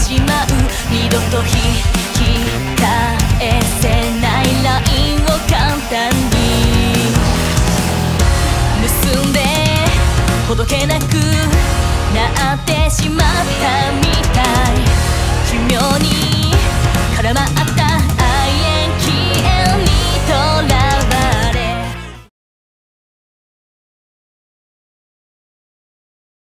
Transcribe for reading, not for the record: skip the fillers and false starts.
しまう。二度と引き返せないラインを簡単に結んでほどけなくなってしまったみたい。奇妙に絡まって